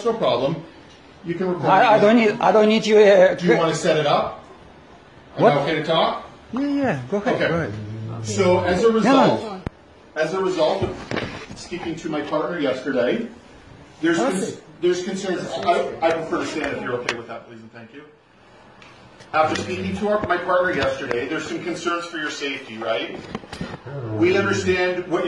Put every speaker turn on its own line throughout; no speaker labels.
no problem. You can record.
I don't need you.
Do you want to set it up? Am I okay to talk?
Yeah. Go ahead.
Okay.
Go ahead.
So as a result of speaking to my partner yesterday, there's concerns. I prefer to stand if you're okay with that, please, and thank you. After speaking to my partner yesterday, there's some concerns for your safety, right? We understand what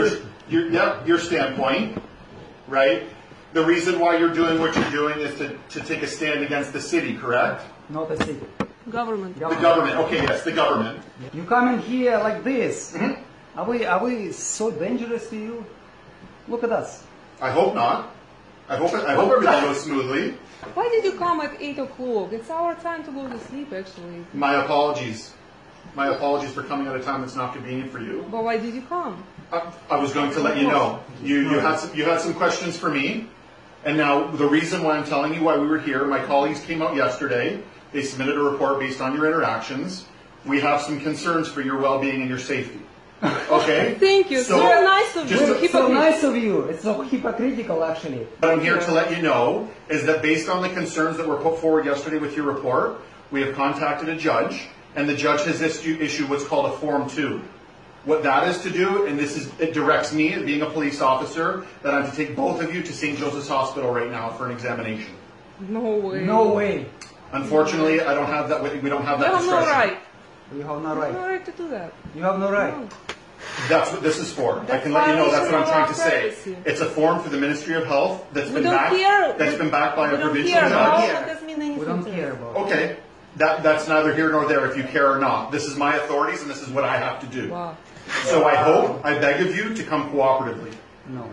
your standpoint, right? The reason why you're doing what you're doing is to take a stand against the city, correct?
Not a city.
Government.
The government. Okay, yes, the government.
You come in here like this.
Mm-hmm.
Are we so dangerous to you? Look at us.
I hope not. I hope everything goes smoothly.
Why did you come at 8 o'clock? It's our time to go to sleep, actually.
My apologies. My apologies for coming at a time that's not convenient for you.
But why did you come?
I was going to let you know. You had some questions for me, and now the reason why I'm telling you why we were here. My colleagues came out yesterday. They submitted a report based on your interactions. We have some concerns for your well-being and your safety. Okay?
Thank you. So very nice of you.
It's so nice of you. It's so hypocritical, actually.
What I'm here to let you know is that based on the concerns that were put forward yesterday with your report, we have contacted a judge, and the judge has issued what's called a Form 2. What that is to do, and it directs me, being a police officer, that I'm to take both of you to St. Joseph's Hospital right now for an examination.
No way.
No way.
Unfortunately, I don't have that. We don't have that discretion.
You have no right.
You have no
You
right.
have no right to do that.
You have no right.
No.
That's what this is for. I can let you know. That's what I'm trying to say. It's a form for the Ministry of Health that's been backed by a provincial judge.
We don't care about it.
Okay, that's neither here nor there if you care or not. This is my authorities and this is what I have to do.
Wow.
So I beg of you to come cooperatively.
No.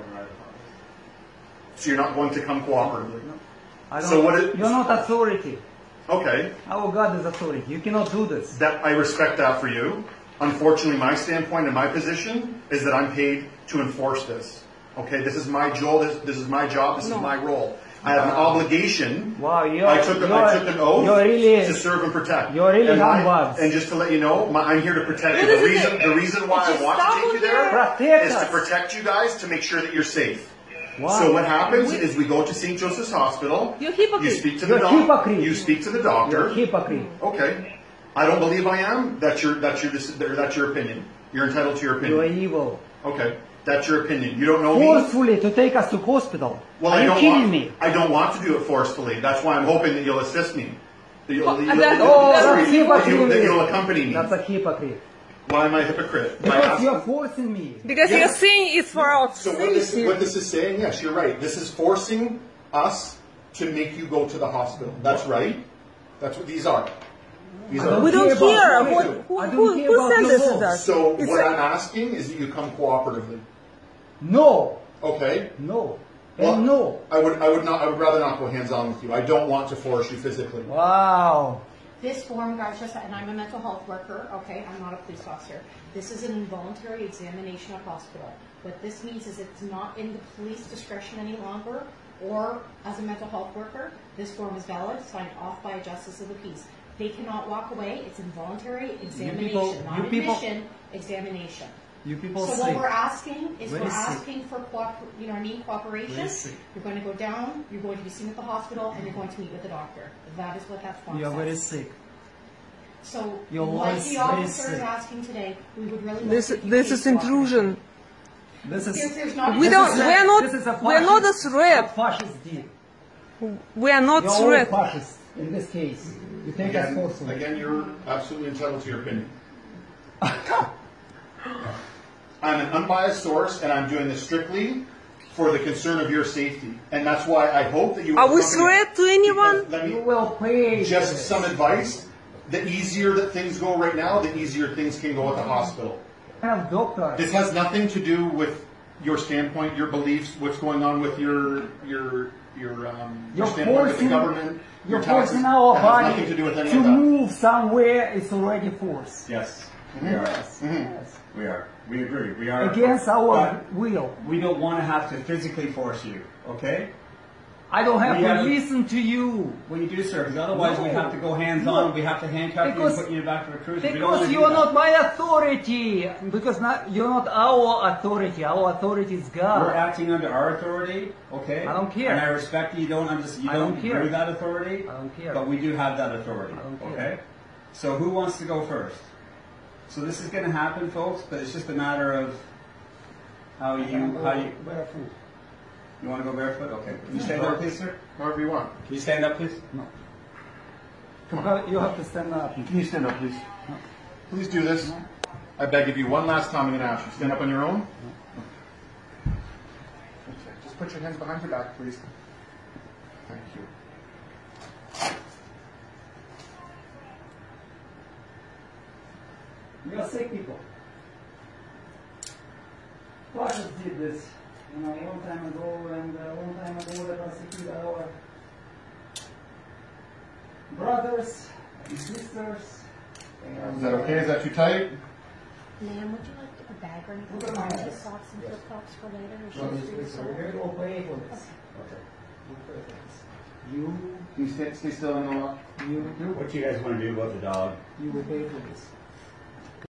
So you're not going to come cooperatively.
No. I don't.
So
You're not authority.
Okay.
Our God is authority. You cannot do this.
That I respect that for you. Unfortunately, my standpoint and my position is that I'm paid to enforce this. Okay, this is my job. This is my job. This is my role. I have an obligation.
Wow,
I took an oath to serve and protect.
You're really humbugs.
And just to let you know, I'm here to protect you. The reason why I want to take you there is to protect you guys, to make sure that you're safe.
Wow.
So what happens is we go to St. Joseph's Hospital.
You're hypocrite.
You speak to the doctor. You speak to the doctor.
You're hypocrite.
Okay. I don't believe I am. That's your opinion. You're entitled to your opinion.
You're evil.
Okay. That's your opinion. You don't know me.
Forcefully to take us to hospital.
Well,
Are you kidding me?
I don't want to do it forcefully. That's why I'm hoping that you'll assist me. That you'll accompany me.
That's a hypocrite.
Why am I a hypocrite?
Because you're forcing me.
Because you're saying it's for our
So
safety.
what this is saying, yes, you're right. This is forcing us to make you go to the hospital. That's right. That's what these are.
We don't care. Who sent this to us?
So what I'm asking is that you come cooperatively.
No.
Okay.
No.
Well,
And no.
I would rather not go hands-on with you. I don't want to force you physically.
Wow.
This form, guys, and I'm a mental health worker, okay? I'm not a police officer. This is an involuntary examination of hospital. What this means is it's not in the police discretion any longer, or as a mental health worker, this form is valid, signed off by a justice of the peace. They cannot walk away. It's involuntary examination, not admission, examination.
You people
so what we're asking is
Very
we're asking for cooperation. You're going to go down, you're going to be seen at the hospital, and you're going to meet with the doctor. That is what that form says.
You're very sick.
So
Your
like
voice
the
very
officer is
sick.
asking today, we would really
This
like to
is intrusion.
This is
There's not
We don't. We're not a threat.
Fascist deal.
We are not
You're all
threat.
fascist in this case. You take us forcefully.
Again, you're absolutely entitled to your opinion. I'm an unbiased source, and I'm doing this strictly for the concern of your safety. And that's why I hope that you...
Are we threat to anyone?
Let me
You will pay.
just some advice. The easier that things go right now, the easier things can go at the hospital.
I have doctors.
This has nothing to do with your standpoint, your beliefs, what's going on with your standpoint with the government.
You're
your taxes.
forcing our
That has
body
nothing to do with any
to
of that.
move somewhere. It's already forced.
Yes,
Mm-hmm.
we are.
Yes. Yes.
We are. We agree. We are
Against our
but
will.
we don't want to have to physically force you. Okay?
I don't have
We have
to
to-
listen to you.
Well, you do, sir, because otherwise we have to go hands-on, we have to handcuff you and
Because-
put you back to the cruiser. We don't wanna
Because
do
you are
that.
not my authority. Because you're not our authority. Our authority is
We're
God.
acting under our authority, okay?
I don't care.
And I respect you don't
I don't care.
agree with that authority.
I don't care.
But we do have that authority,
I don't care.
okay? So who wants to go first? So this is going to happen, folks, but it's just a matter of how you
Barefoot.
you want to go barefoot? Okay. Can you stand up, please, sir?
However you want.
Can you stand up, please?
No. You have to stand up.
Can you stand up, please? Please do this. I beg of you, one last time I'm going to ask you. Stand up on your own. Okay. Just put your hands behind your back, please. Thank you.
We are sick people. Russians did this, a long time ago, and a long time ago they persecuted our brothers and sisters.
Is that okay? Is that too tight?
Ma'am, would you like a bag or anything?
Look at my
Or
hands.
socks and flip flops for later, or
So
shoes for your
we're going to go pray for this.
Okay.
We'll pray for this. You
Can you stay still and go up?
do,
What do you guys want to do about the dog?
you will pay for this.